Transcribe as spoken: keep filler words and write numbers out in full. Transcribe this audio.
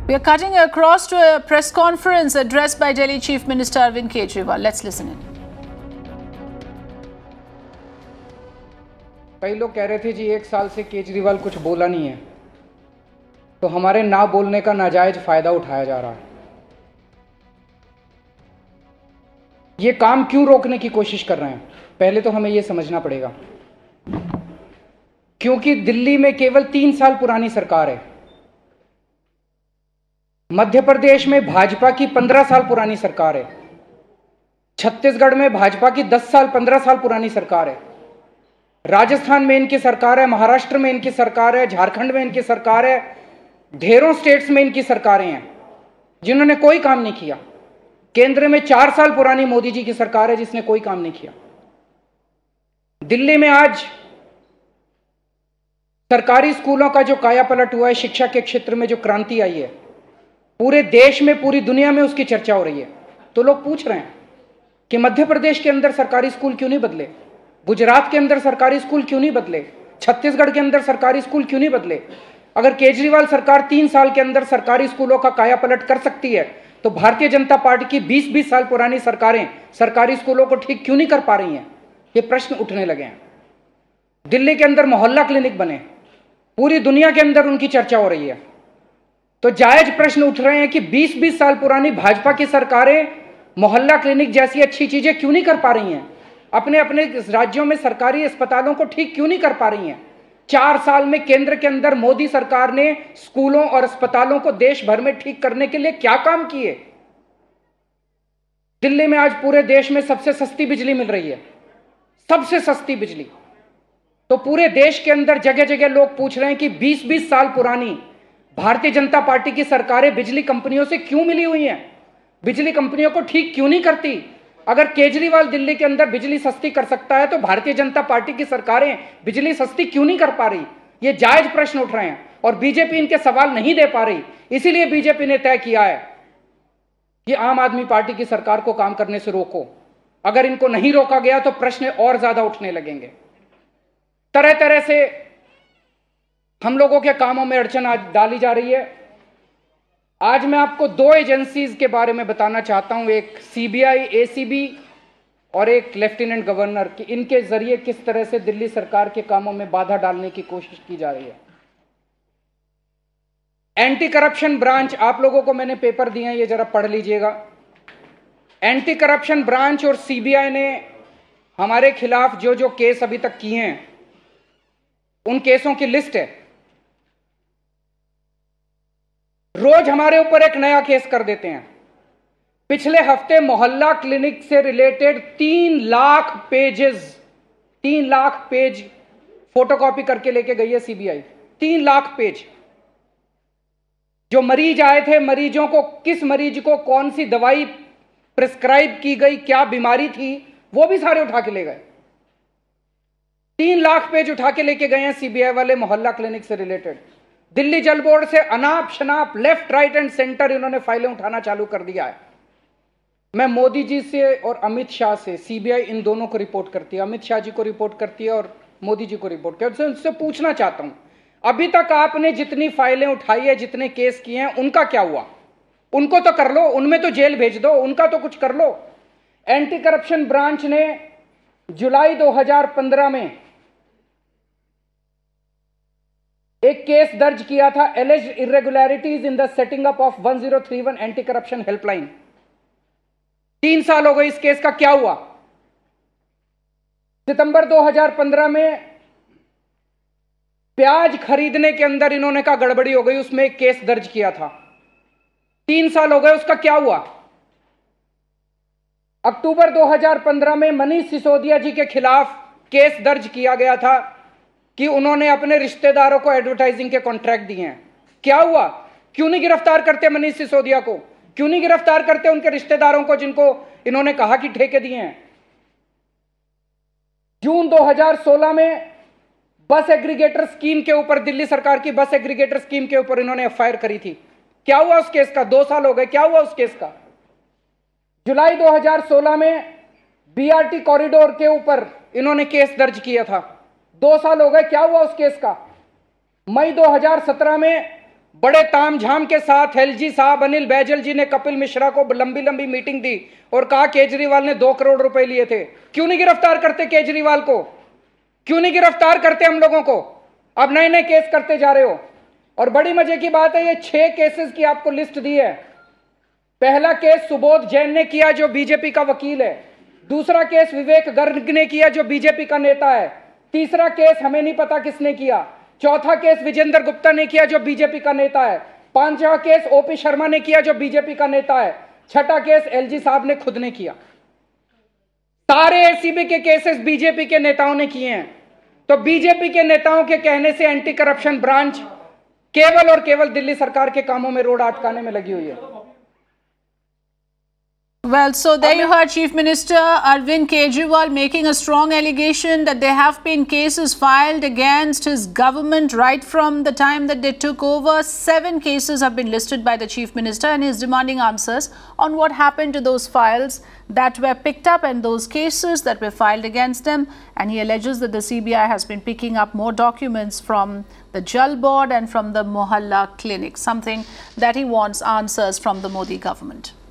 We are cutting across to a press conference addressed by Delhi Chief Minister Arvind Kejriwal. Let's listen in. कई लोग कह रहे थे जी एक साल से केजरीवाल कुछ बोला नहीं है, तो हमारे ना बोलने का नाजायज फायदा उठाया जा रहा है। ये काम क्यों रोकने की कोशिश कर रहे हैं, पहले तो हमें ये समझना पड़ेगा। क्योंकि दिल्ली में केवल तीन साल पुरानी सरकार है, मध्य प्रदेश में भाजपा की पंद्रह साल पुरानी सरकार है, छत्तीसगढ़ में भाजपा की दस साल पंद्रह साल पुरानी सरकार है, राजस्थान में इनकी सरकार है, महाराष्ट्र में इनकी सरकार है, झारखंड में इनकी सरकार है, ढेरों स्टेट्स में इनकी सरकारें हैं जिन्होंने कोई काम नहीं किया। केंद्र में चार साल पुरानी मोदी जी की सरकार है जिसने कोई काम नहीं किया। दिल्ली में आज सरकारी स्कूलों का जो कायापलट हुआ है, शिक्षा के क्षेत्र में जो क्रांति आई है, पूरे देश में पूरी दुनिया में उसकी चर्चा हो रही है। तो लोग पूछ रहे हैं कि मध्य प्रदेश के अंदर सरकारी स्कूल क्यों नहीं बदले, गुजरात के अंदर सरकारी स्कूल क्यों नहीं बदले, छत्तीसगढ़ के अंदर सरकारी स्कूल क्यों नहीं बदले। अगर केजरीवाल सरकार तीन साल के अंदर सरकारी स्कूलों का कायापलट कर सकती है, तो भारतीय जनता पार्टी की बीस बीस साल पुरानी सरकारें सरकारी स्कूलों को ठीक क्यों नहीं कर पा रही हैं। ये प्रश्न उठने लगे हैं। दिल्ली के अंदर मोहल्ला क्लिनिक बने, पूरी दुनिया के अंदर उनकी चर्चा हो रही है। तो जायज प्रश्न उठ रहे हैं कि बीस बीस साल पुरानी भाजपा की सरकारें मोहल्ला क्लिनिक जैसी अच्छी चीजें क्यों नहीं कर पा रही हैं, अपने अपने राज्यों में सरकारी अस्पतालों को ठीक क्यों नहीं कर पा रही हैं। चार साल में केंद्र के अंदर मोदी सरकार ने स्कूलों और अस्पतालों को देश भर में ठीक करने के लिए क्या काम किए। दिल्ली में आज पूरे देश में सबसे सस्ती बिजली मिल रही है, सबसे सस्ती बिजली। तो पूरे देश के अंदर जगह जगह लोग पूछ रहे हैं कि बीस बीस साल पुरानी भारतीय जनता पार्टी की सरकारें बिजली कंपनियों से क्यों मिली हुई हैं, बिजली कंपनियों को ठीक क्यों नहीं करती। अगर केजरीवाल दिल्ली के अंदर बिजली सस्ती कर सकता है, तो भारतीय जनता पार्टी की सरकारें बिजली सस्ती क्यों नहीं कर पा रही। ये जायज प्रश्न उठ रहे हैं और बीजेपी इनके सवाल नहीं दे पा रही। इसीलिए बीजेपी ने तय किया है कि आम आदमी पार्टी की सरकार को काम करने से रोको। अगर इनको नहीं रोका गया तो प्रश्न और ज्यादा उठने लगेंगे। तरह तरह से हम लोगों के कामों में अड़चन आज डाली जा रही है। आज मैं आपको दो एजेंसीज के बारे में बताना चाहता हूं, एक सीबीआई, एसीबी और एक लेफ्टिनेंट गवर्नर, कि इनके जरिए किस तरह से दिल्ली सरकार के कामों में बाधा डालने की कोशिश की जा रही है। एंटी करप्शन ब्रांच, आप लोगों को मैंने पेपर दिए हैं, ये जरा पढ़ लीजिएगा। एंटी करप्शन ब्रांच और सीबीआई ने हमारे खिलाफ जो जो केस अभी तक किए हैं, उन केसों की लिस्ट है। रोज हमारे ऊपर एक नया केस कर देते हैं। पिछले हफ्ते मोहल्ला क्लिनिक से रिलेटेड तीन लाख पेजेस तीन लाख पेज फोटोकॉपी करके लेके गई है सीबीआई। तीन लाख पेज। जो मरीज आए थे, मरीजों को, किस मरीज को कौन सी दवाई प्रिस्क्राइब की गई, क्या बीमारी थी, वो भी सारे उठा के ले गए। तीन लाख पेज उठा के लेके गए हैं सीबीआई वाले मोहल्ला क्लिनिक से रिलेटेड। दिल्ली जल बोर्ड से अनाप शनाप लेफ्ट राइट एंड सेंटर इन्होंने फाइलें उठाना चालू कर दिया है। मैं मोदी जी से और अमित शाह से, सीबीआई इन दोनों को रिपोर्ट करती है, अमित शाह जी को रिपोर्ट करती है और मोदी जी को रिपोर्ट करती है। उनसे पूछना चाहता हूं, अभी तक आपने जितनी फाइलें उठाई है, जितने केस किए हैं, उनका क्या हुआ। उनको तो कर लो, उनमें तो जेल भेज दो, उनका तो कुछ कर लो। एंटी करप्शन ब्रांच ने जुलाई दो हजार पंद्रह में एक केस दर्ज किया था, alleged irregularities in the setting up of one zero three one anti corruption helpline. तीन साल हो गए इस केस का, क्या हुआ। सितंबर दो हजार पंद्रह में प्याज खरीदने के अंदर इन्होंने कहा गड़बड़ी हो गई, उसमें एक केस दर्ज किया था। तीन साल हो गए, उसका क्या हुआ। अक्टूबर दो हजार पंद्रह में मनीष सिसोदिया जी के खिलाफ केस दर्ज किया गया था कि उन्होंने अपने रिश्तेदारों को एडवर्टाइजिंग के कॉन्ट्रैक्ट दिए हैं। क्या हुआ, क्यों नहीं गिरफ्तार करते मनीष सिसोदिया को, क्यों नहीं गिरफ्तार करते उनके रिश्तेदारों को जिनको इन्होंने कहा कि ठेके दिए हैं। जून दो हजार सोलह में बस एग्रीगेटर स्कीम के ऊपर, दिल्ली सरकार की बस एग्रीगेटर स्कीम के ऊपर इन्होंने एफआईआर करी थी। क्या हुआ उस केस का, दो साल हो गए, क्या हुआ उस केस का। जुलाई दो हजार सोलह में बीआरटी कॉरिडोर के ऊपर इन्होंने केस दर्ज किया था, दो साल हो गए, क्या हुआ उस केस का। मई दो हजार सत्रह में बड़े तामझाम के साथ एलजी साहब अनिल बैजल जी ने कपिल मिश्रा को लंबी लंबी मीटिंग दी और कहा केजरीवाल ने दो करोड़ रुपए लिए थे। क्यों नहीं गिरफ्तार करते केजरीवाल को? क्यों नहीं गिरफ्तार करते हम लोगों को? अब नए नए केस करते जा रहे हो। और बड़ी मजे की बात है, ये छह केसेस की आपको लिस्ट दी है। पहला केस सुबोध जैन ने किया जो बीजेपी का वकील है। दूसरा केस विवेक गर्ग ने किया जो बीजेपी का नेता है। तीसरा केस हमें नहीं पता किसने किया। चौथा केस विजेंद्र गुप्ता ने किया जो बीजेपी का नेता है। पांचवा केस ओपी शर्मा ने किया जो बीजेपी का नेता है। छठा केस एलजी साहब ने खुद ने किया। सारे एसीबी के केसेस बीजेपी के नेताओं ने किए हैं। तो बीजेपी के नेताओं के कहने से एंटी करप्शन ब्रांच केवल और केवल दिल्ली सरकार के कामों में रोड अटकाने में लगी हुई है। Well, so there you heard Chief Minister Arvind Kejriwal making a strong allegation that there have been cases filed against his government right from the time that they took over. Seven cases have been listed by the Chief Minister, and he is demanding answers on what happened to those files that were picked up and those cases that were filed against them. And he alleges that the C B I has been picking up more documents from the Jal Board and from the Mohalla clinic, something that he wants answers from the Modi government.